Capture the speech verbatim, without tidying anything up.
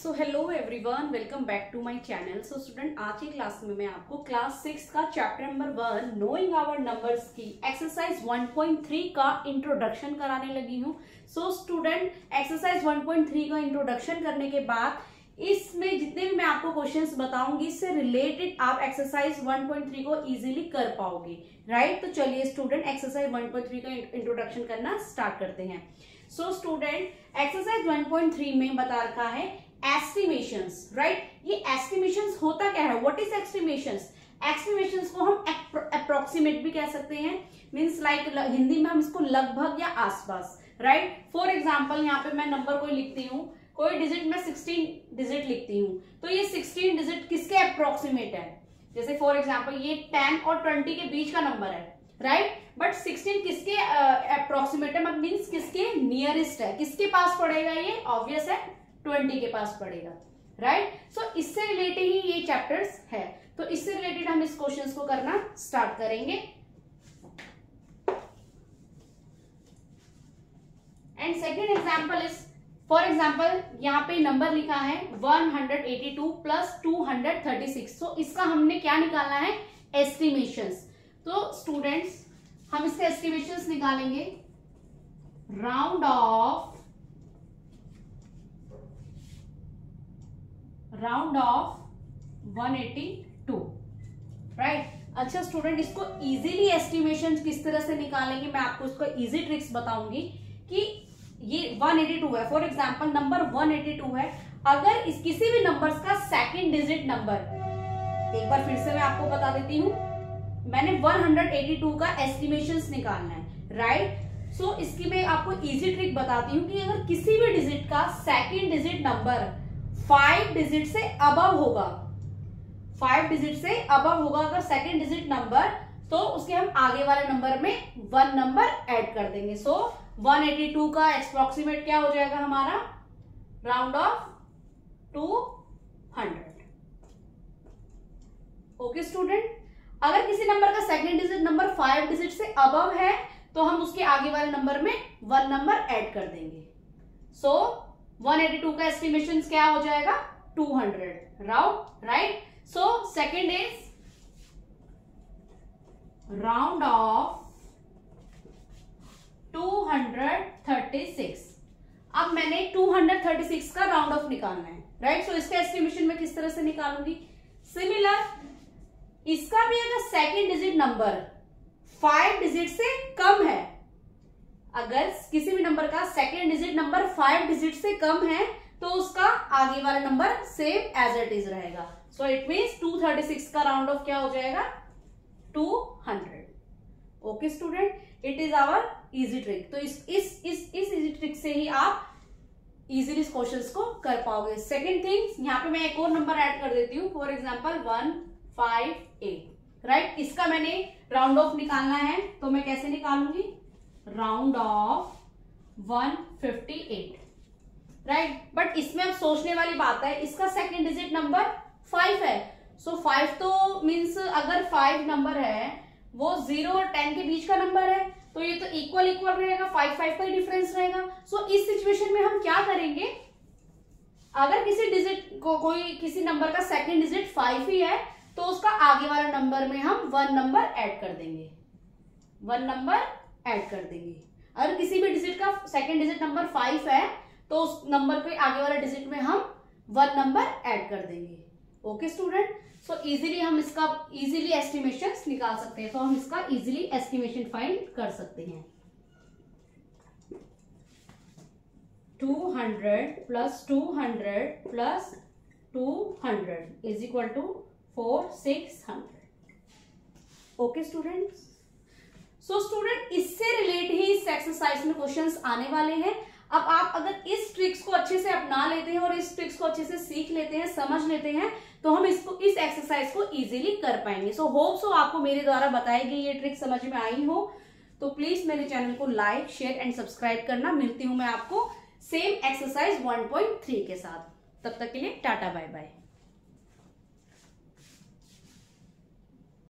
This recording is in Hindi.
So hello everyone, welcome back to my channel. So student, आज की क्लास में मैं आपको क्लास सिक्स का chapter number one knowing our numbers की एक्सरसाइज वन पॉइंट थ्री का इंट्रोडक्शन कराने लगी हूँ। So student, exercise one point three का इंट्रोडक्शन करने के बाद इसमें जितने भी मैं आपको क्वेश्चंस बताऊंगी इससे रिलेटेड आप एक्सरसाइज वन पॉइंट थ्री को इजीली कर पाओगे, राइट। तो चलिए student, exercise one point three का इंट्रोडक्शन करना स्टार्ट करते हैं। So student, exercise one point three में बता रखा है एस्टिमेशंस, राइट। ये एस्टिमेशंस होता क्या है? What is estimations? एस्टिमेशंस को हम अप्रोक्सीमेट भी कह सकते हैं, मींस लाइक हिंदी में हम इसको लगभग या आसपास, राइट। फॉर एग्जांपल यहाँ पे मैं नंबर कोई लिखती हूँ, कोई डिजिट में सिक्सटीन डिजिट लिखती हूँ, तो ये सिक्सटीन डिजिट किसके अप्रोक्सीमेट है? जैसे फॉर एग्जांपल ये टेन और ट्वेंटी के बीच का नंबर है, राइट, बट सिक्सटीन किसके अप्रोक्सीमेट है, मतलब मींस किसके नियरेस्ट है, किसके पास पड़ेगा? ये ऑब्वियस है, ट्वेंटी के पास पड़ेगा, राइट। सो इससे रिलेटेड ही ये चैप्टर्स है, तो इससे रिलेटेड हम इस क्वेश्चंस को करना स्टार्ट करेंगे। And second example is, for example यहाँ पे नंबर लिखा है one hundred eighty two plus two hundred thirty six. तो इसका हमने क्या निकालना है? एस्टिमेशंस। तो स्टूडेंट्स, हम इसके एस्टिमेशंस निकालेंगे। Round off round off one eighty two, right. अच्छा स्टूडेंट, इसको इजीली एस्टिमेशन किस तरह से निकालेंगे, मैं आपको इसको इजी ट्रिक्स बताऊंगी कि ये वन एटी टू है, for example number one eighty two है। अगर इस किसी भी नंबर्स का सेकंड डिजिट नंबर, एक बार फिर से मैं आपको बता देती हूँ, मैंने वन हंड्रेड एटी टू का एस्टिमेशंस निकालना है, राइट। सो इसकी मैं आपको इजी ट्रिक बताती हूँ कि अगर किसी भी डिजिट का second digit number five digit से अबव होगा, फाइव डिजिट से अबव होगा अगर सेकंड डिजिट नंबर, तो उसके हम आगे वाले नंबर में वन नंबर ऐड कर देंगे। सो वन एटी टू का अप्रोक्सीमेट क्या हो जाएगा हमारा? Round off two hundred. Okay student, अगर किसी नंबर का second digit number five digit से अबव है तो हम उसके आगे वाले नंबर में वन नंबर ऐड कर देंगे। सो वन एटी टू का एस्टिमेशन क्या हो जाएगा? Two hundred, round, right. So second is round off two hundred thirty six. अब मैंने टू हंड्रेड थर्टी सिक्स का राउंड ऑफ निकालना है, राइट। सो इसके एस्टिमेशन में किस तरह से निकालूंगी? सिमिलर, इसका भी अगर second digit number five digit से कम है, अगर किसी भी नंबर का second digit number five digit से कम है तो उसका आगे वाला number same as it is रहेगा। So it means two thirty six का राउंड ऑफ क्या हो जाएगा? Two hundred. Okay student, it is our easy trick. तो इस इस इस इस इजी ट्रिक से ही आप इजीली इस क्वेश्चंस को कर पाओगे। सेकेंड थिंग, यहाँ पे मैं एक और नंबर ऐड कर देती हूँ, for example one five eight, right. इसका मैंने राउंड ऑफ निकालना है, तो मैं कैसे निकालूंगी? Round off one fifty eight, right. But इसमें अब सोचने वाली बात है, इसका सेकंड डिजिट नंबर फाइव है। सो so फाइव तो मींस अगर फाइव नंबर है वो जीरो और टेन के बीच का नंबर है, तो ये तो इक्वल इक्वल रहेगा, फाइव फाइव का ही डिफरेंस रहेगा। सो so इस सिचुएशन में हम क्या करेंगे? अगर किसी डिजिट को कोई किसी नंबर का सेकंड डिजिट फाइव ही है तो उसका आगे वाला नंबर में हम वन नंबर ऐड कर देंगे, वन नंबर ऐड कर देंगे। अगर किसी भी डिजिट का सेकंड डिजिट नंबर फाइव है तो उस नंबर के आगे वाले डिजिट में हम वन नंबर ऐड कर देंगे। ओके स्टूडेंट, सो इजीली हम इसका इजीली एस्टिमेशंस निकाल सकते हैं, तो हम इसका इजीली एस्टिमेशन फाइंड कर सकते हैं। Two hundred plus two hundred plus two hundred is equal to four six hundred. Okay students, so student, इससे रिलेट ही इस एक्सरसाइज में क्वेश्चंस आने वाले हैं। अब आप अगर इस ट्रिक्स को अच्छे से अपना लेते हैं और इस ट्रिक्स को अच्छे से सीख लेते हैं, समझ लेते हैं, तो हम इसको इस एक्सरसाइज को इजीली कर पाएंगे। सो होप सो आपको मेरे द्वारा बताई गई ये ट्रिक समझ में आई हो, तो प्लीज मेरे चैनल को लाइक शेयर एंड सब्सक्राइब करना। मिलती हूं मैं आपको same exercise one point three के साथ, तब तक के लिए टाटा बाय बाय।